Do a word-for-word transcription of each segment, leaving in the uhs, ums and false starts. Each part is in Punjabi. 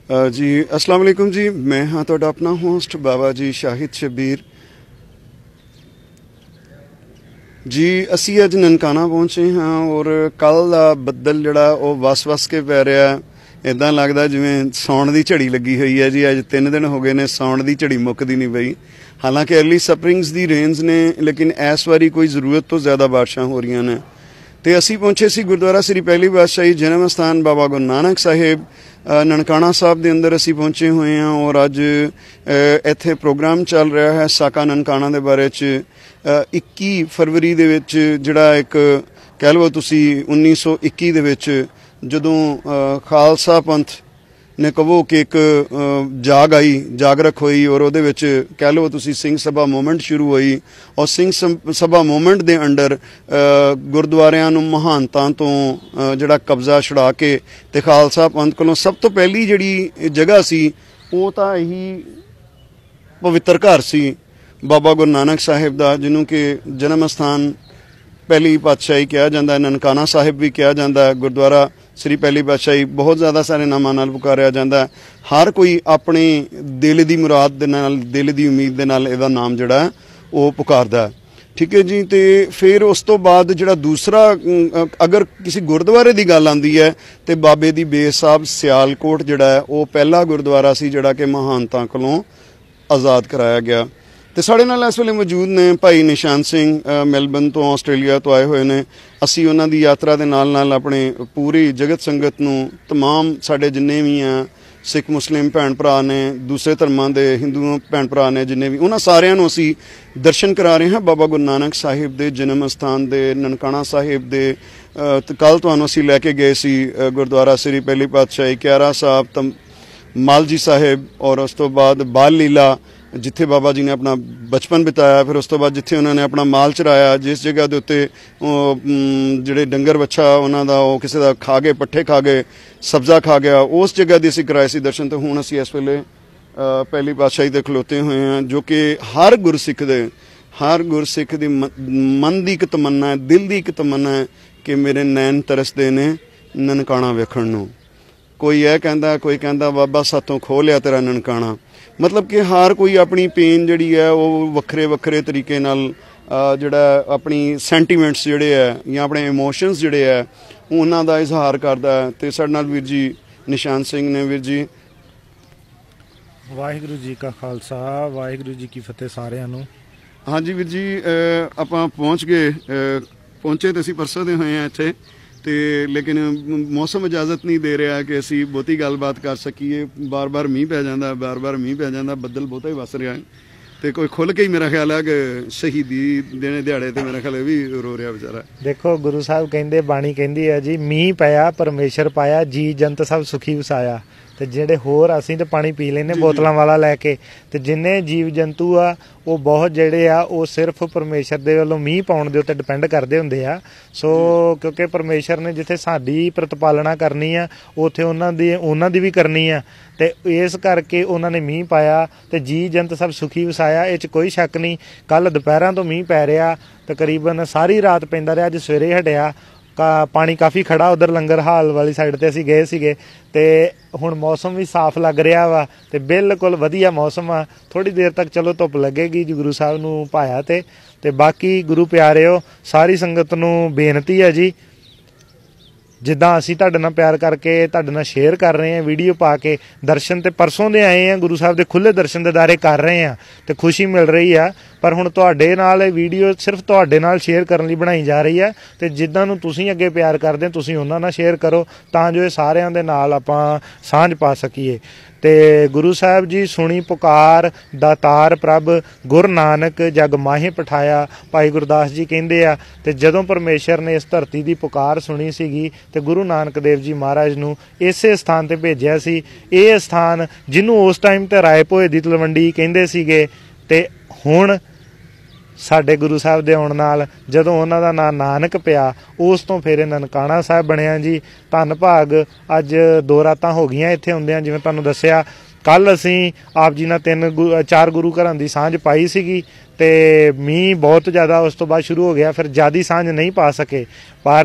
जी अस्सलाम वालेकुम जी, मैं हाँ तुहाडा अपना होस्ट बाबा जी शाहिद शबीर जी। असी अज ननकाना पहुंचे हाँ और कल का बदल जिहड़ा वो वस वस के पै रहा, इदां लगदा जिवें सौण दी झड़ी लगी हुई है जी। अज तीन दिन हो गए ने सौण दी झड़ी मुकदी नहीं पई। हालांकि अर्ली स्प्रिंग्स दी रेंज ने, लेकिन इस वारी कोई जरूरत तो ज़्यादा बारिशां हो रही ने। तो असी पहुंचे सी गुरुद्वारा श्री पहली पातशाही जन्म अस्थान बाबा गुरु नानक साहिब ननकाना साहब के अंदर असी पहुंचे हुए हैं और अज इत्थे प्रोग्राम चल रहा है साका ननकाना के बारे च इक्की फरवरी दे विच जिहड़ा एक कह लो तुसी उन्नीस सौ इक्की दे विच जदों खालसा पंथ ने कहो कि एक जाग आई, जागरक हुई और उहदे विच कह लो तुसी सिंह सभा मूवमेंट शुरू हुई और सिंह सभा मूवमेंट दे अंडर गुरुद्वारियां नूं महानतां तो जिहड़ा कब्जा छुड़ा के ते खालसा पंथ कोलों सब तो पहली जिहड़ी जगह सी वो तां यही पवित्र घर सी बाबा गुरु नानक साहिब दा, जिन्हों के जन्म अस्थान पहली पातशाही कहा जाता है, ननकाना साहिब भी कहा जाता है, गुरुद्वारा श्री पहली पातशाही बहुत ज़्यादा सारे नामां नाल पुकारिया जाता है। हर कोई अपने दिल की मुराद दे नाल, दिल की उम्मीद दे नाल इहदा नाम जिहड़ा है वो पुकारदा है। ठीक है जी। तो फिर उस तो बाद जिहड़ा दूसरा अगर किसी गुरुद्वारे की गल आती है तो बाबे दी बेस साहब सियालकोट जिहड़ा है वो पहला गुरुद्वारा सी जिहड़ा कि महानतां कोलों आज़ाद कराया गया। तो साढ़े नाल इस वेले मौजूद ने भाई निशान सिंह मैलबर्न तो आस्ट्रेलिया तो आए हुए ने। असी उन्हां दी यात्रा दे नाल नाल अपने पूरी जगत संगत नूं तमाम साडे जिन्ने भी हैं सिख मुस्लिम भैन भरा ने, दूसरे धर्मां दे हिंदू भैन भरा ने जिन्ने भी, उन्हां सारिआं नूं असी दर्शन करा रहे हैं बाबा गुरु नानक साहिब दे जन्म अस्थान दे ननकाना साहिब दे। कल तुहानूं असी लैके गए सी गुरुद्वारा श्री पहली पातशाही क्यारा साहब तम मालजी साहिब और उस तो बाद बाल लीला जिथे बाबा जी ने अपना बचपन बिताया, फिर उस तो बाद जिथे उन्होंने अपना माल चराया, जिस जगह के उत्ते जिहड़े डंगर बच्छा उन्हों का वो किसी का खा गए, पट्ठे खा गए, सब्जा खा गया, उस जगह की असीं कराए सी दर्शन। तो हुण असीं इस वेले पहली पातशाही ते खलोते हुए हैं जो कि हर गुरसिख दे हर गुरसिख दी मन की एक तमन्ना है, दिल की एक तमन्ना है कि मेरे नैन तरसदे ने ननकाना वेखण नूं। कोई यह कहता, कोई कहता बाबा सातों खो लिया तेरा ननकाना। मतलब कि हर कोई अपनी पेन जिहड़ी है वो वक्रे वक्रे तरीके नाल जिहड़ा अपनी सेंटीमेंट्स जिहड़े है या अपने इमोशनस जिहड़े है उन्हां दा इजहार करदा है। ते साडे नाल वीर जी निशान सिंह ने। वीर जी वाहिगुरू जी का खालसा वाहिगुरू जी की फतेह सारिआं नूं। हाँ जी वीर जी, आपां पहुँच गए, पहुँचे तो असीं परसों दे होए हैं इत्थे तो, लेकिन मौसम इजाजत नहीं दे रहा कि असी बहुती गलबात कर सकीए। बार बार मीह पै जाता, बार बार मीह पै जाता, बदल बहुता ही वस रहा है। तो कोई खुल के ही मेरा ख्याल है कि शहीदी देने दिहाड़े तो मेरा ख्याल भी रो रहा बेचारा। देखो गुरु साहब कहते, बाणी कहती है जी, मीह पाया परमेश्वर पाया जी जंत सब सुखी वसाया। तो ਜਿਹੜੇ होर असीं तो पानी पी लेने बोतलों वाला लैके, तो जिन्ने जीव जंतु आ वो बहुत ਜਿਹੜੇ ਆ ਉਹ सिर्फ परमेश्वर ਦੇ ਵੱਲੋਂ ਮੀਂਹ ਪਾਉਣ ਦੇ ਉੱਤੇ ਡਿਪੈਂਡ ਕਰਦੇ ਹੁੰਦੇ ਆ। ਸੋ ਕਿਉਂਕਿ ਪਰਮੇਸ਼ਰ ਨੇ ਜਿੱਥੇ ਸਾਡੀ ਪ੍ਰਤਪਾਲਣਾ ਕਰਨੀ ਆ ਉੱਥੇ ਉਹਨਾਂ ਦੀ ਉਹਨਾਂ ਦੀ ਵੀ ਕਰਨੀ ਆ, ਤੇ ਇਸ ਕਰਕੇ ਉਹਨਾਂ ਨੇ ਮੀਂਹ ਪਾਇਆ ਤੇ ਜੀ ਜੰਤ ਸਭ ਸੁਖੀ ਵਸਾਇਆ। ਇਹ 'ਚ ਕੋਈ ਸ਼ੱਕ ਨਹੀਂ। ਕੱਲ ਦੁਪਹਿਰਾਂ ਤੋਂ ਮੀਂਹ ਪੈ ਰਿਹਾ, ਤਕਰੀਬਨ ਸਾਰੀ ਰਾਤ ਪੈਂਦਾ ਰਿਹਾ, ਅੱਜ ਸਵੇਰੇ ਹਟਿਆ। का पानी काफ़ी खड़ा उधर लंगर हाल वाली साइड ते असीं गए सीगे ते हुण मौसम भी साफ लग रहा वा ते बिल्कुल वधिया मौसम आ। थोड़ी देर तक चलो धुप लगेगी जी गुरु साहब नूं भाया ते ते बाकी गुरु प्यारिओ सारी संगत नूं बेनती है जी, जिद्दां असीं तुहाडे नाल प्यार करके तुहाडे नाल शेयर कर रहे हैं वीडियो पा के, दर्शन ते परसों दे आए हैं गुरु साहब दे खुले दर्शन दीदारे कर रहे हैं ते खुशी मिल रही है। पर हुण तुहाडे नाल वीडियो सिर्फ तुहाडे नाल शेयर करन लई बनाई जा रही है ते जिद्दां नूं तुसीं अगे प्यार करदे हो तुसीं उन्हां नाल शेयर करो तां जो इह सारिआं दे नाल आपां सांझ पा सकीए। ते गुरु साहब जी सुनी पुकार दातार प्रभ गुर नानक जग माहे पठाया। भाई गुरदास जी कहंदे आ ते जदों परमेश्वर ने इस धरती की पुकार सुनी सीगी ते गुरु नानक देव जी महाराज नूं इसे स्थान ते भेजिया सी। इह स्थान जिन्हों उस टाइम ते राय भोए दी तलवंडी कहंदे सीगे ते हुण साडे गुरु साहब दे आउण नाल जदों उन्हां दा नाम नानक पिया उस तो फिर ननकाना साहब बनिया जी। धन भाग अज दो रातां हो गईयां इत्थे हुंदियां, जिवें तुहानूं दस्सिया कल असीं आप जी नाल तीन गु चार गुरु घरां दी सांझ पाई सीगी ते मींह बहुत ज़्यादा उस तो बाद शुरू हो गया, फिर ज़्यादा सांझ नहीं पा सके। पर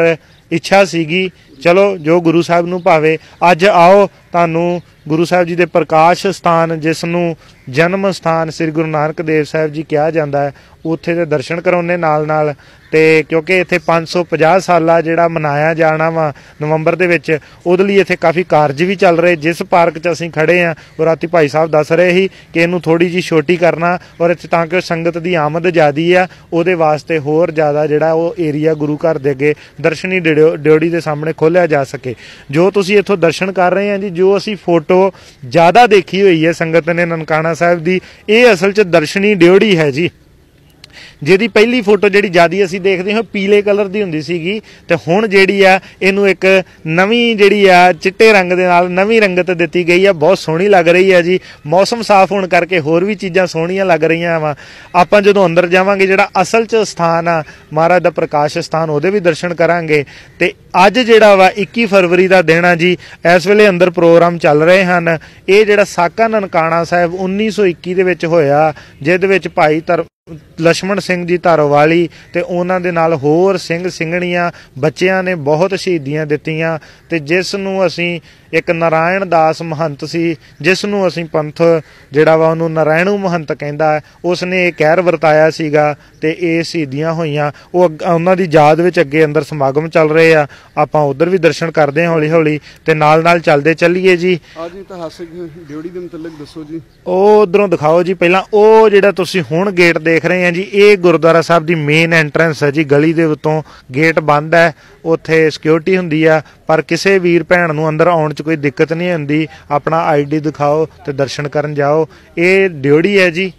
ਇੱਛਾ ਸੀਗੀ। ਚਲੋ ਜੋ ਗੁਰੂ ਸਾਹਿਬ ਨੂੰ ਭਾਵੇ। ਅੱਜ ਆਓ ਤੁਹਾਨੂੰ ਗੁਰੂ ਸਾਹਿਬ ਜੀ ਦੇ ਪ੍ਰਕਾਸ਼ ਸਥਾਨ, ਜਿਸ ਨੂੰ ਜਨਮ ਸਥਾਨ ਸ੍ਰੀ ਗੁਰੂ ਨਾਨਕ ਦੇਵ ਸਾਹਿਬ ਜੀ ਕਿਹਾ ਜਾਂਦਾ ਹੈ, ਉੱਥੇ ਦੇ ਦਰਸ਼ਨ ਕਰਾਉਣੇ ਨਾਲ ਨਾਲ। ਤੇ ਕਿਉਂਕਿ ਇੱਥੇ ਪੰਜ ਸੌ ਪੰਜਾਹ ਸਾਲਾ ਜਿਹੜਾ ਮਨਾਇਆ ਜਾਣਾ ਵਾ ਨਵੰਬਰ ਦੇ ਵਿੱਚ, ਉਹਦੇ ਲਈ ਇੱਥੇ ਕਾਫੀ ਕਾਰਜ ਵੀ ਚੱਲ ਰਹੇ। ਜਿਸ ਪਾਰਕ 'ਚ ਅਸੀਂ ਖੜੇ ਹਾਂ, ਉਹ ਰਾਤੀ ਭਾਈ ਸਾਹਿਬ ਦੱਸ ਰਹੇ ਸੀ ਕਿ ਇਹਨੂੰ ਥੋੜ੍ਹੀ ਜਿਹੀ ਛੋਟੀ ਕਰਨਾ, ਔਰ ਇੱਥੇ ਤਾਂ ਕਿ ਸੰਗਤ ਦੀ ਆਮਦ ਜ਼ਿਆਦੀ ਆ, ਉਹਦੇ ਵਾਸਤੇ ਹੋਰ ਜ਼ਿਆਦਾ ਜਿਹੜਾ ਉਹ ਏਰੀਆ ਗੁਰੂ ਘਰ ਦੇ ਅੱਗੇ ਦਰਸ਼ਨੀ ਡਿਓੜੀ ਦੇ ਸਾਹਮਣੇ ਖੋਲ੍ਹਿਆ ਜਾ ਸਕੇ। ਜੋ ਤੁਸੀਂ ਇੱਥੋਂ ਦਰਸ਼ਨ ਕਰ ਰਹੇ ਹਾਂ ਜੀ, ਜੋ ਅਸੀਂ ਫੋਟੋ ਜ਼ਿਆਦਾ ਦੇਖੀ ਹੋਈ ਹੈ ਸੰਗਤ ਨੇ ਨਨਕਾਣਾ ਸਾਹਿਬ ਦੀ, ਇਹ ਅਸਲ 'ਚ ਦਰਸ਼ਨੀ ਡਿਓੜੀ ਹੈ ਜੀ। ਜਿਹਦੀ ਪਹਿਲੀ ਫੋਟੋ ਜਿਹੜੀ ਜਿਆਦੀ ਅਸੀਂ ਦੇਖਦੇ ਹਾਂ ਪੀਲੇ ਕਲਰ ਦੀ ਹੁੰਦੀ ਸੀਗੀ, ਤੇ ਹੁਣ ਜਿਹੜੀ ਆ ਇਹਨੂੰ ਇੱਕ ਨਵੀਂ ਜਿਹੜੀ ਆ ਚਿੱਟੇ ਰੰਗ ਦੇ ਨਾਲ ਨਵੀਂ ਰੰਗਤ ਦਿੱਤੀ ਗਈ ਆ। ਬਹੁਤ ਸੋਹਣੀ ਲੱਗ ਰਹੀ ਹੈ ਜੀ। ਮੌਸਮ ਸਾਫ਼ ਹੋਣ ਕਰਕੇ ਹੋਰ ਵੀ ਚੀਜ਼ਾਂ ਸੋਹਣੀਆਂ ਲੱਗ ਰਹੀਆਂ ਵਾ। ਆਪਾਂ ਜਦੋਂ ਅੰਦਰ ਜਾਵਾਂਗੇ, ਜਿਹੜਾ ਅਸਲ 'ਚ ਸਥਾਨ ਆ ਮਹਾਰਾਜ ਦਾ ਪ੍ਰਕਾਸ਼ ਸਥਾਨ, ਉਹਦੇ ਵੀ ਦਰਸ਼ਨ ਕਰਾਂਗੇ। ਤੇ ਅੱਜ ਜਿਹੜਾ ਵਾ ਇੱਕੀ ਫਰਵਰੀ ਦਾ ਦਿਨ ਆ ਜੀ। ਇਸ ਵੇਲੇ ਅੰਦਰ ਪ੍ਰੋਗਰਾਮ ਚੱਲ ਰਹੇ ਹਨ। ਇਹ ਜਿਹੜਾ ਸਾਕਾ ਨਨਕਾਣਾ ਸਾਹਿਬ ਉੱਨੀ ਸੌ ਇੱਕੀ ਦੇ ਵਿੱਚ ਹੋਇਆ, ਜਿਹਦੇ ਵਿੱਚ ਭਾਈ ਧਰ ਲਛਮਣ ਸਿੰਘ ਜੀ ਧਾਰੋਵਾਲੀ ਤੇ ਉਹਨਾਂ ਦੇ ਨਾਲ ਹੋਰ ਸਿੰਘ ਸਿੰਘਣੀਆਂ ਬੱਚਿਆਂ ਨੇ ਬਹੁਤ ਸ਼ਹੀਦੀਆਂ ਦਿੱਤੀਆਂ। ਤੇ ਜਿਸ ਨੂੰ ਅਸੀਂ ਇੱਕ ਨਾਰਾਇਣ ਦਾਸ ਮਹੰਤ ਸੀ, ਜਿਸ ਨੂੰ ਅਸੀਂ ਪੰਥ ਜਿਹੜਾ ਵਾ ਉਹਨੂੰ ਨਾਰਾਇਣੂ ਮਹੰਤ ਕਹਿੰਦਾ ਹੈ, ਉਸਨੇ ਇਹ ਕਹਿਰ ਵਰਤਾਇਆ ਸੀਗਾ ਤੇ ਇਹ ਸ਼ਹੀਦੀਆਂ ਹੋਈਆਂ। ਉਹ ਉਹਨਾਂ ਦੀ ਯਾਦ ਵਿੱਚ ਅੱਗੇ ਅੰਦਰ ਸਮਾਗਮ ਚੱਲ ਰਹੇ ਆ। ਆਪਾਂ ਉਧਰ ਵੀ ਦਰਸ਼ਨ ਕਰਦੇ ਹਾਂ ਹੌਲੀ ਹੌਲੀ, ਤੇ ਨਾਲ ਨਾਲ ਚੱਲਦੇ ਚੱਲੀਏ ਜੀ। ਅੱਜ ਇਤਿਹਾਸਿਕ ਡਿਓੜੀ ਦੇ ਮੁਤਲਕ ਦੱਸੋ ਜੀ। ਉਹ ਉਧਰੋਂ ਦਿਖਾਓ ਜੀ। ਪਹਿਲਾਂ ਉਹ ਜਿਹੜਾ ਤੁਸੀਂ ਹੁਣ ਗੇਟ ਦੇਖ ਰਹੇ ਆ ਜੀ, ਇਹ ਗੁਰਦੁਆਰਾ ਸਾਹਿਬ ਦੀ ਮੇਨ ਐਂਟਰੈਂਸ ਹੈ ਜੀ। ਗਲੀ ਦੇ ਉੱਤੋਂ ਗੇਟ ਬੰਦ ਹੈ, ਉੱਥੇ ਸਿਕਿਉਰਿਟੀ ਹੁੰਦੀ ਆ, ਪਰ ਕਿਸੇ ਵੀਰ ਭੈਣ ਨੂੰ ਅੰਦਰ ਆਉਣ 'ਚ ਕੋਈ ਦਿੱਕਤ ਨਹੀਂ ਹੁੰਦੀ। ਆਪਣਾ ਆਈ ਡੀ ਦਿਖਾਓ ਤੇ ਦਰਸ਼ਨ ਕਰਨ ਜਾਓ। ਇਹ ਡਿਓੜੀ ਹੈ ਜੀ।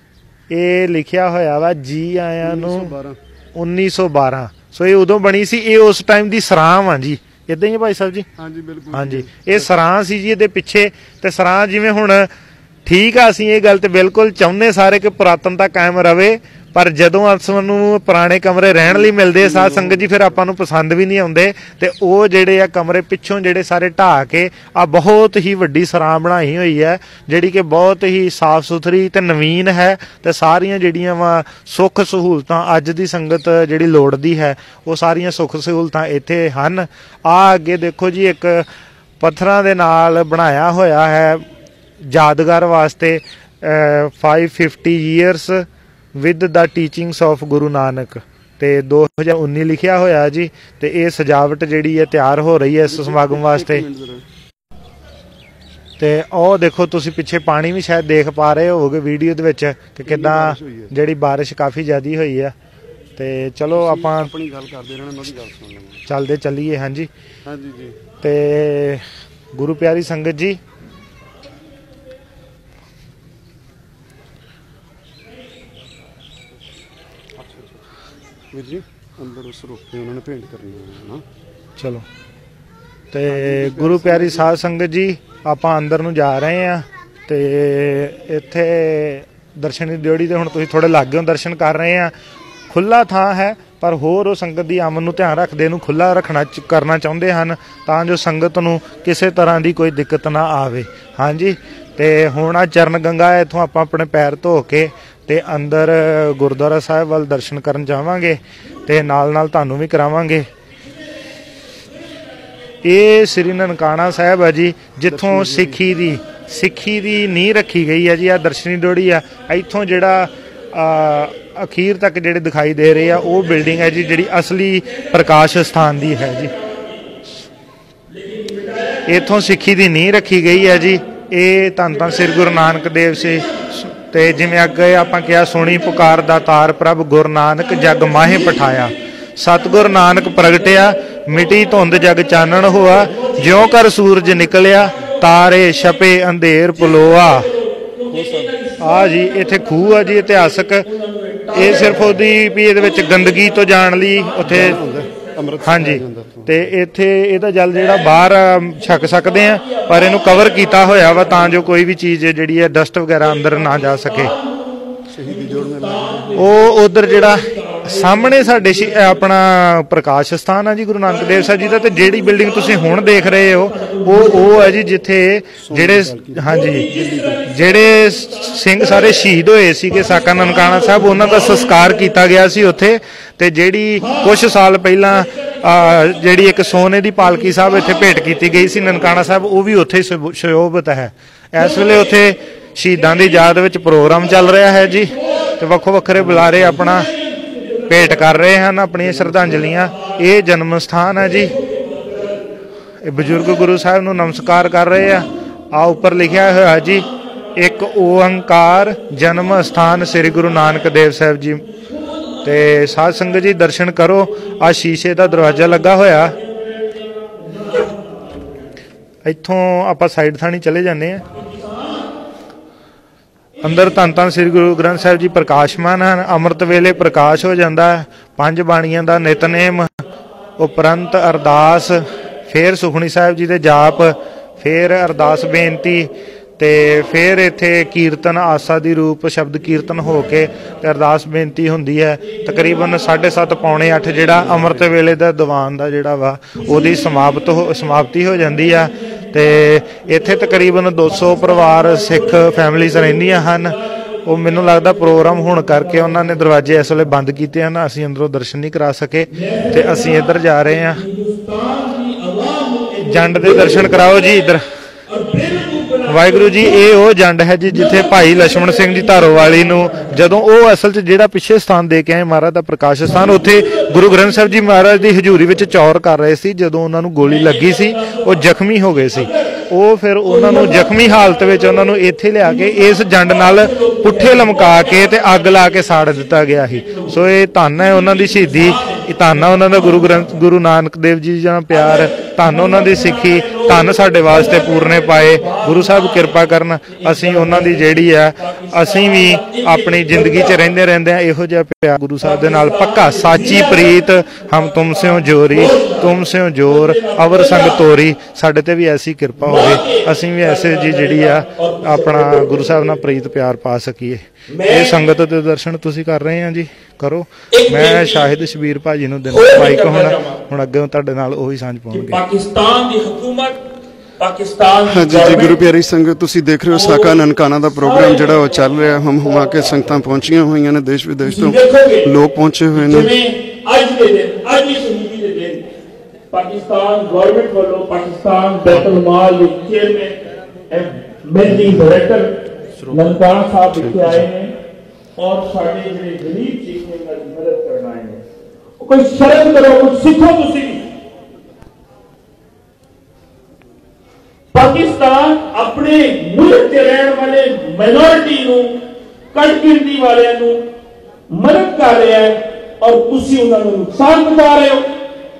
ਇਹ ਲਿਖਿਆ ਹੋਇਆ ਵਾ ਜੀ ਆਇਆਂ ਨੂੰ ਉੱਨੀ ਸੌ ਬਾਰਾਂ। ਸੋ ਇਹ ਉਦੋਂ ਬਣੀ ਸੀ। ਇਹ ਉਸ ਟਾਈਮ ਦੀ ਸਰਾਂ ਆ ਜੀ। ਇਦਾਂ ਹੀ ਹੈ ਭਾਈ ਸਾਹਿਬ ਜੀ? ਹਾਂਜੀ ਬਿਲਕੁਲ। ਹਾਂਜੀ, ਇਹ ਸਰਾਂ ਸੀ ਜੀ ਇਹਦੇ ਪਿੱਛੇ। ਤੇ ਸਰਾਂ ਜਿਵੇਂ ਹੁਣ ਠੀਕ ਆ, ਅਸੀਂ ਇਹ ਗੱਲ ਤੇ ਬਿਲਕੁਲ ਚਾਹੁੰਦੇ ਸਾਰੇ ਕਿ ਪੁਰਾਤਨਤਾ ਕਾਇਮ ਰਵੇ, ਪਰ ਜਦੋਂ ਸਾਨੂੰ ਪੁਰਾਣੇ ਕਮਰੇ ਰਹਿਣ ਲਈ ਮਿਲਦੇ ਸਾਧ ਸੰਗਤ ਜੀ, ਫਿਰ ਆਪਾਂ ਨੂੰ ਪਸੰਦ ਵੀ ਨਹੀਂ ਆਉਂਦੇ। ਤੇ ਉਹ ਜਿਹੜੇ ਆ ਕਮਰੇ ਪਿੱਛੋਂ ਜਿਹੜੇ ਸਾਰੇ ਢਾਹ ਕੇ ਆ ਬਹੁਤ ਹੀ ਵੱਡੀ ਸਰਾਂ ਬਣਾਈ ਹੋਈ ਹੈ, ਜਿਹੜੀ ਕਿ ਬਹੁਤ ਹੀ ਸਾਫ਼ ਸੁਥਰੀ ਤੇ ਨਵੀਨ ਹੈ। ਤੇ ਸਾਰੀਆਂ ਜਿਹੜੀਆਂ ਵਾ ਸੁੱਖ ਸਹੂਲਤਾਂ ਅੱਜ ਦੀ ਸੰਗਤ ਜਿਹੜੀ ਲੋੜਦੀ ਹੈ, ਉਹ ਸਾਰੀਆਂ ਸੁੱਖ ਸਹੂਲਤਾਂ ਇੱਥੇ ਹਨ। ਆ ਅੱਗੇ ਦੇਖੋ ਜੀ, ਇੱਕ ਪੱਥਰਾਂ ਦੇ ਨਾਲ ਬਣਾਇਆ ਹੋਇਆ ਹੈ ਯਾਦਗਾਰ ਵਾਸਤੇ, five fifty years with the teachings of Guru Nanak, ਤੇ ਦੋ ਹਜ਼ਾਰ ਉੱਨੀ ਲਿਖਿਆ ਹੋਇਆ ਜੀ। ਤੇ ਇਹ ਸਜਾਵਟ ਜਿਹੜੀ ਹੈ ਤਿਆਰ ਹੋ ਰਹੀ ਹੈ ਇਸ ਸਮਾਗਮ ਵਾਸਤੇ। ਤੇ ਉਹ ਦੇਖੋ ਤੁਸੀਂ ਪਿੱਛੇ ਪਾਣੀ ਵੀ ਸ਼ਾਇਦ ਦੇਖ ਪਾ ਰਹੇ ਹੋਵੋਗੇ ਵੀਡੀਓ ਦੇ ਵਿੱਚ ਕਿ ਕਿੱਦਾਂ ਜਿਹੜੀ ਬਾਰਿਸ਼ ਕਾਫੀ ਜ਼ਿਆਦੀ ਹੋਈ ਆ। ਤੇ ਚਲੋ ਆਪਾਂ ਆਪਣੀ ਗੱਲ ਕਰਦੇ ਰਹਿਣਾ, ਉਹਨਾਂ ਦੀ ਗੱਲ ਸੁਣ ਲਵਾਂਗੇ, ਚੱਲਦੇ ਚੱਲੀਏ। ਹਾਂਜੀ ਹਾਂਜੀ ਜੀ। ਤੇ ਗੁਰੂ ਪਿਆਰੀ ਸੰਗਤ ਜੀ, ਵੀਰ ਜੀ ਅੰਦਰ ਉਸ ਰੁਕ ਕੇ ਉਹਨਾਂ ਨੇ ਭੇਂਟ ਕਰਨੀ ਹੈ ਨਾ। ਚਲੋ, ਤੇ ਗੁਰੂ ਪਿਆਰੀ ਸਾਧ ਸੰਗਤ ਜੀ, ਆਪਾਂ ਅੰਦਰ ਨੂੰ ਜਾ ਰਹੇ ਹਾਂ। ਤੇ ਇੱਥੇ ਦਰਸ਼ਨੀ ਡਿਓੜੀ ਦੇ ਹੁਣ ਤੁਸੀਂ ਥੋੜੇ ਲਾਗਿਓਂ ਦਰਸ਼ਨ ਕਰ ਰਹੇ ਆ। ਖੁੱਲਾ ਥਾਂ ਹੈ, ਪਰ ਹੋਰ ਉਹ ਸੰਗਤ ਦੀ ਆਮਦ ਨੂੰ ਧਿਆਨ ਰੱਖਦੇ ਇਹਨੂੰ ਖੁੱਲਾ ਰੱਖਣਾ ਕਰਨਾ ਚਾਹੁੰਦੇ ਹਨ, ਤਾਂ ਜੋ ਸੰਗਤ ਨੂੰ ਕਿਸੇ ਤਰ੍ਹਾਂ ਦੀ ਕੋਈ ਦਿੱਕਤ ਨਾ ਆਵੇ। ਹਾਂਜੀ, ਤੇ ਹੁਣ ਆ ਚਰਨ ਗੰਗਾ ਹੈ, ਇੱਥੋਂ ਆਪਾਂ ਆਪਣੇ ਪੈਰ ਧੋ ਕੇ ਤੇ ਅੰਦਰ ਗੁਰਦੁਆਰਾ ਸਾਹਿਬ ਵੱਲ ਦਰਸ਼ਨ ਕਰਨ ਜਾਵਾਂਗੇ, ਤੇ ਨਾਲ ਨਾਲ ਤੁਹਾਨੂੰ ਵੀ ਕਰਾਵਾਂਗੇ। ਇਹ ਸ੍ਰੀ ਨਨਕਾਣਾ ਸਾਹਿਬ ਹੈ ਜੀ, ਜਿੱਥੋਂ ਸਿੱਖੀ ਦੀ ਸਿੱਖੀ ਦੀ ਨੀਂਹ ਰੱਖੀ ਗਈ ਹੈ ਜੀ। ਆ ਦਰਸ਼ਨੀ ਡਿਓੜੀ ਆ, ਇੱਥੋਂ ਜਿਹੜਾ ਅਖੀਰ ਤੱਕ ਜਿਹੜੇ ਦਿਖਾਈ ਦੇ ਰਹੇ ਆ ਉਹ ਬਿਲਡਿੰਗ ਹੈ ਜੀ, ਜਿਹੜੀ ਅਸਲੀ ਪ੍ਰਕਾਸ਼ ਸਥਾਨ ਦੀ ਹੈ ਜੀ। ਇੱਥੋਂ ਸਿੱਖੀ ਦੀ ਨੀਂਹ ਰੱਖੀ ਗਈ ਹੈ ਜੀ। ਇਹ ਧੰਨ ਧੰਨ ਸ੍ਰੀ ਗੁਰੂ ਨਾਨਕ ਦੇਵ ਸੀ। ਤੇ ਜਿਵੇਂ ਅੱਗੇ ਆਪਾਂ ਕਿਹਾ, ਸੁਣੀ ਪੁਕਾਰ ਦਾ ਤਾਰ ਪ੍ਰਭ ਗੁਰੂ ਨਾਨਕ ਜਗ ਮਾਹੇ ਪਠਾਇਆ, ਸਤਿਗੁਰ ਨਾਨਕ ਪ੍ਰਗਟਿਆ ਮਿਟੀ ਧੁੰਦ ਜਗ ਚਾਨਣ ਹੋਆ, ਜਿਉਂ ਕਰ ਸੂਰਜ ਨਿਕਲਿਆ ਤਾਰੇ ਛਪੇ ਅੰਧੇਰ ਪਲੋਆ। ਆ ਜੀ ਇੱਥੇ ਖੂਹ ਆ ਜੀ ਇਤਿਹਾਸਕ। ਇਹ ਸਿਰਫ ਉਹਦੀ ਵੀ ਇਹਦੇ ਵਿੱਚ ਗੰਦਗੀ ਤੋਂ ਜਾਣ ਲਈ ਉੱਥੇ, ਹਾਂਜੀ, ਤੇ ਇੱਥੇ ਇਹਦਾ ਜਲ ਜਿਹੜਾ ਬਾਹਰ ਛਕ ਸਕਦੇ ਆ, ਪਰ ਇਹਨੂੰ ਕਵਰ ਕੀਤਾ ਹੋਇਆ ਵਾ ਤਾਂ ਜੋ ਕੋਈ ਵੀ ਚੀਜ਼ ਜਿਹੜੀ ਹੈ ਡਸਟ ਵਗੈਰਾ ਅੰਦਰ ਨਾ ਜਾ ਸਕੇ। ਉਹ ਉਧਰ ਜਿਹੜਾ ਸਾਹਮਣੇ ਸਾਡੇ ਆਪਣਾ ਪ੍ਰਕਾਸ਼ ਸਥਾਨ ਆ ਜੀ ਗੁਰੂ ਨਾਨਕ ਦੇਵ ਸਾਹਿਬ ਜੀ ਦਾ। ਤੇ ਜਿਹੜੀ ਬਿਲਡਿੰਗ ਤੁਸੀਂ ਹੁਣ ਦੇਖ ਰਹੇ ਹੋ ਉਹ ਉਹ ਹੈ ਜੀ ਜਿੱਥੇ ਜਿਹੜੇ, ਹਾਂਜੀ, ਜਿਹੜੇ ਸਿੰਘ ਸਾਰੇ ਸ਼ਹੀਦ ਹੋਏ ਸੀਗੇ ਸਾਕਾ ਨਨਕਾਣਾ ਸਾਹਿਬ, ਉਹਨਾਂ ਦਾ ਸੰਸਕਾਰ ਕੀਤਾ ਗਿਆ ਸੀ ਉੱਥੇ। ਤੇ ਜਿਹੜੀ ਕੁਛ ਸਾਲ ਪਹਿਲਾਂ ਜਿਹੜੀ ਇੱਕ ਸੋਨੇ ਦੀ ਪਾਲਕੀ ਸਾਹਿਬ ਇੱਥੇ ਭੇਟ ਕੀਤੀ ਗਈ ਸੀ ਨਨਕਾਣਾ ਸਾਹਿਬ, ਉਹ ਵੀ ਉੱਥੇ ਸੁਸ਼ੋਭਿਤ ਹੈ। ਇਸ ਵੇਲੇ ਉੱਥੇ ਸ਼ਹੀਦਾਂ ਦੀ ਯਾਦ ਵਿੱਚ ਪ੍ਰੋਗਰਾਮ ਚੱਲ ਰਿਹਾ ਹੈ ਜੀ, ਤੇ ਵੱਖੋ ਵੱਖਰੇ ਬੁਲਾਰੇ ਆਪਣਾ ਭੇਟ ਕਰ ਰਹੇ ਹਨ ਆਪਣੀਆਂ ਸ਼ਰਧਾਂਜਲੀਆਂ। ਇਹ ਜਨਮ ਸਥਾਨ ਹੈ ਜੀ, ਇਹ ਬਜ਼ੁਰਗ ਗੁਰੂ ਸਾਹਿਬ ਨੂੰ ਨਮਸਕਾਰ ਕਰ ਰਹੇ ਆ। ਆ ਉੱਪਰ ਲਿਖਿਆ ਹੋਇਆ ਜੀ, ਇੱਕ ਓੰਕਾਰ ਜਨਮ ਸਥਾਨ ਸ੍ਰੀ ਗੁਰੂ ਨਾਨਕ ਦੇਵ ਸਾਹਿਬ ਜੀ। ਤੇ ਸਾਧ ਸੰਗਤ ਜੀ ਦਰਸ਼ਨ ਕਰੋ। ਆ ਸ਼ੀਸ਼ੇ ਦਾ ਦਰਵਾਜ਼ਾ ਲੱਗਾ ਹੋਇਆ, ਇੱਥੋਂ ਆਪਾਂ ਸਾਈਡ ਥਾਣੀ ਚਲੇ ਜਾਂਦੇ ਆ। ਅੰਦਰ ਧੰਨ ਧੰਨ ਸ੍ਰੀ ਗੁਰੂ ਗ੍ਰੰਥ ਸਾਹਿਬ ਜੀ ਪ੍ਰਕਾਸ਼ਮਾਨ ਹਨ। ਅੰਮ੍ਰਿਤ ਵੇਲੇ ਪ੍ਰਕਾਸ਼ ਹੋ ਜਾਂਦਾ ਹੈ। ਪੰਜ ਬਾਣੀਆਂ ਦਾ ਨਿਤਨੇਮ, ਉਪਰੰਤ ਅਰਦਾਸ, ਫਿਰ ਸੁਖਮਨੀ ਸਾਹਿਬ ਜੀ ਦੇ ਜਾਪ, ਫਿਰ ਅਰਦਾਸ ਬੇਨਤੀ, ਤੇ ਫਿਰ ਇੱਥੇ ਕੀਰਤਨ ਆਸਾ ਦੀ ਰੂਪ ਸ਼ਬਦ ਕੀਰਤਨ ਹੋ ਕੇ ਤੇ ਅਰਦਾਸ ਬੇਨਤੀ ਹੁੰਦੀ ਹੈ। ਤਕਰੀਬਨ ਸਾਢੇ ਸੱਤ ਪੌਣੇ ਅੱਠ ਜਿਹੜਾ ਅੰਮ੍ਰਿਤ ਵੇਲੇ ਦਾ ਦੀਵਾਨ ਦਾ ਜਿਹੜਾ ਵਾ ਉਹਦੀ ਸਮਾਪਤ ਹੋ ਸਮਾਪਤੀ ਹੋ ਜਾਂਦੀ ਆ। ਤੇ ਇੱਥੇ ਤਕਰੀਬਨ ਦੋ ਸੌ ਪਰਿਵਾਰ ਸਿੱਖ ਫੈਮਲੀਜ਼ ਰਹਿੰਦੀਆਂ ਹਨ। ਉਹ ਮੈਨੂੰ ਲੱਗਦਾ ਪ੍ਰੋਗਰਾਮ ਹੋਣ ਕਰਕੇ ਉਹਨਾਂ ਨੇ ਦਰਵਾਜ਼ੇ ਇਸ ਵੇਲੇ ਬੰਦ ਕੀਤੇ ਹਨ, ਅਸੀਂ ਅੰਦਰੋਂ ਦਰਸ਼ਨ ਨਹੀਂ ਕਰਾ ਸਕੇ, ਤੇ ਅਸੀਂ ਇੱਧਰ ਜਾ ਰਹੇ ਹਾਂ। ਜੰਡ ਦੇ ਦਰਸ਼ਨ ਕਰਾਓ ਜੀ ਇੱਧਰ। ਵਾਹਿਗੁਰੂ ਜੀ, ਇਹ ਉਹ ਜੰਡ ਹੈ ਜੀ ਜਿੱਥੇ ਭਾਈ ਲਛਮਣ ਸਿੰਘ ਜੀ ਧਾਰੋਵਾਲੀ ਨੂੰ, ਜਦੋਂ ਉਹ ਅਸਲ 'ਚ ਜਿਹੜਾ ਪਿੱਛੇ ਸਥਾਨ ਦੇ ਕੇ ਆਏ ਮਹਾਰਾਜ ਦਾ ਪ੍ਰਕਾਸ਼ ਸਥਾਨ, ਉੱਥੇ ਗੁਰੂ ਗ੍ਰੰਥ ਸਾਹਿਬ ਜੀ ਮਹਾਰਾਜ ਦੀ ਹਜ਼ੂਰੀ ਵਿੱਚ ਚੌਰ ਕਰ ਰਹੇ ਸੀ। ਜਦੋਂ ਉਹਨਾਂ ਨੂੰ ਗੋਲੀ ਲੱਗੀ ਸੀ ਉਹ ਜ਼ਖਮੀ ਹੋ ਗਏ ਸੀ। ਉਹ ਫਿਰ ਉਹਨਾਂ ਨੂੰ ਜ਼ਖਮੀ ਹਾਲਤ ਵਿੱਚ ਉਹਨਾਂ ਨੂੰ ਇੱਥੇ ਲਿਆ ਕੇ ਇਸ ਜੰਡ ਨਾਲ ਪੁੱਠੇ ਲਮਕਾ ਕੇ ਤੇ ਅੱਗ ਲਾ ਕੇ ਸਾੜ ਦਿੱਤਾ ਗਿਆ ਸੀ। ਸੋ ਇਹ ਧੰਨ ਹੈ ਉਹਨਾਂ ਦੀ ਸ਼ਹੀਦੀ, ਇਹ ਧੰਨ ਹੈ ਉਹਨਾਂ ਦਾ ਗੁਰੂ ਗ੍ਰੰਥ ਗੁਰੂ ਨਾਨਕ ਦੇਵ ਜੀ ਦਾ ਪਿਆਰ, ਧੰਨ ਉਹਨਾਂ ਦੀ ਸਿੱਖੀ, ਧੰਨ ਸਾਡੇ ਵਾਸਤੇ ਪੂਰਨੇ ਪਾਏ। ਗੁਰੂ ਸਾਹਿਬ ਕਿਰਪਾ ਕਰਨ, ਅਸੀਂ ਉਹਨਾਂ ਦੀ ਜਿਹੜੀ ਆ ਅਸੀਂ ਵੀ ਆਪਣੀ ਜ਼ਿੰਦਗੀ 'ਚ ਰਹਿੰਦੇ ਰਹਿੰਦੇ ਆ ਇਹੋ ਜਿਹਾ ਪਿਆਰ ਗੁਰੂ ਸਾਹਿਬ ਦੇ ਨਾਲ ਪੱਕਾ। ਸਾਚੀ ਪ੍ਰੀਤ ਹਮ ਤੁਮ ਸਿਓ ਜੋਰੀ, ਤੁਮ ਸਿਓ ਜੋਰ ਅਵਰ ਸੰਗ ਤੋਰੀ। ਸਾਡੇ ਤੇ ਵੀ ਐਸੀ ਕਿਰਪਾ ਹੋਵੇ, ਅਸੀਂ ਵੀ ਐਸੇ ਜੀ ਜਿਹੜੀ ਆ ਆਪਣਾ ਗੁਰੂ ਸਾਹਿਬ ਨਾਲ ਪ੍ਰੀਤ ਪਿਆਰ ਪਾ ਸਕੀਏ। ਇਹ ਸੰਗਤ ਦੇ ਦਰਸ਼ਨ ਤੁਸੀਂ ਕਰ ਰਹੇ ਆ ਜੀ, ਕਰੋ। ਮੈਂ ਸ਼ਾਹਿਦ ਸ਼ਬੀਰ ਭਾਜੀ ਨੂੰ ਦਿਨ ਮਾਈਕ ਹੁਣ ਹੁਣ ਅੱਗੇ ਤੁਹਾਡੇ ਨਾਲ ਉਹੀ ਸਾਂਝ ਪਾਉਣਗੇ। ਪਾਕਿਸਤਾਨ ਦੀ ਹਕੂਮਤ, ਪਾਕਿਸਤਾਨ ਹਾਂਜੀ ਜੀ ਗੁਰੂ ਪਿਆਰੀ ਸੰਗਤ, ਤੁਸੀਂ ਦੇਖ ਰਹੇ ਹੋ ਸਾਕਾ ਨਨਕਾਣਾ ਦਾ ਪ੍ਰੋਗਰਾਮ ਜਿਹੜਾ ਉਹ ਚੱਲ ਰਿਹਾ। ਹਮ ਹੁਮਾ ਕੇ ਸੰਗਤਾਂ ਪਹੁੰਚੀਆਂ ਹੋਈਆਂ ਨੇ, ਦੇਸ਼ ਵਿਦੇਸ਼ ਤੋਂ ਲੋਕ ਪਹੁੰਚੇ ਹੋਏ ਨੇ। ਅੱਜ ਦੇ ਦਿਨ, ਅੱਜ ਦੀ ਸ਼ਹੀਦੀ ਦੇ ਦਿਨ ਪਾਕਿਸਤਾਨ ਗਵਰਨਮੈਂਟ ਵੱਲੋਂ ਪਾਕਿਸਤਾਨ ਬੈਤੁਲ ਮਾਲ ਦੇ chairman managing director Nankana Sahib ਵਿਖੇ ਆਏ ਨੇ ਔਰ ਸਾਡੇ ਜਿਹੜੇ ਗਰੀਬ ਸਿੱਖ ਨੇ ਉਹਨਾਂ ਦੀ ਮਦਦ ਕਰਨ ਆਏ ਨੇ। ਕੋਈ ਸ਼ਰਮ ਕਰੋ, ਕੁਝ ਸਿੱਖੋ ਤੁਸੀਂ। ਪਾਕਿਸਤਾਨ ਆਪਣੇ ਮੁਲਕ ਦੇ ਰਹਿਣ ਵਾਲੇ ਮਾਈਨੋਰਿਟੀ ਨੂੰ, ਕੱਟ ਗਿਣਤੀ ਵਾਲਿਆਂ ਨੂੰ ਮਦਦ ਕਰ ਰਿਹਾ ਹੈ ਔਰ ਤੁਸੀਂ ਉਹਨਾਂ ਨੂੰ ਨੁਕਸਾਨ ਪਹੁੰਚਾ ਰਹੇ ਹੋ।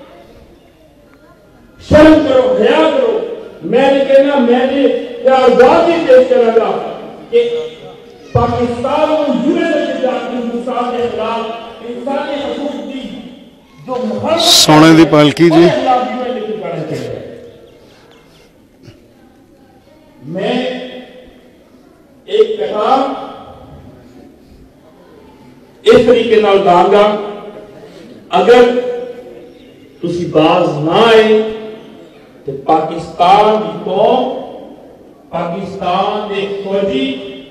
ਸ਼ਰਮ ਕਰੋ, ਹਿਆ ਕਰੋ। ਮੈਂ ਇਹ ਕਹਿਣਾ, ਮੈਂ ਇਹ ਆਜ਼ਾਦੀ ਪੇਸ਼ ਕਰਾਂਗਾ ਕਿ ਪਾਕਿਸਤਾਨ ਨੂੰ ਯੂਐਨ ਦੇ ਜਾਤੀ ਹਿੰਦੁਸਤਾਨ ਦੇ ਖਿਲਾਫ ਇਨਸਾਨੀ ਹਕੂਕ ਦੀ ਜੋ ਸੋਨੇ ਦੀ ਪਾਲਕੀ ਜੀ। मैं एक पैगाम इस तरीके नाल दांगा, अगर तुसी बाज ना आए तो पाकिस्तान की कौम, पाकिस्तान के फौजी,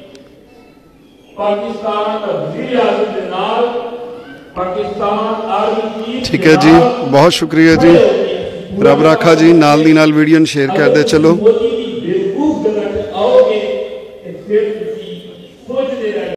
पाकिस्तान का वज़ीर आज़म के नाल, पाकिस्तान आर्मी चीफ। ठीक है जी, बहुत शुक्रिया जी। रब राखा जी। नाल दी नाल वीडियो शेयर कर दे चलो।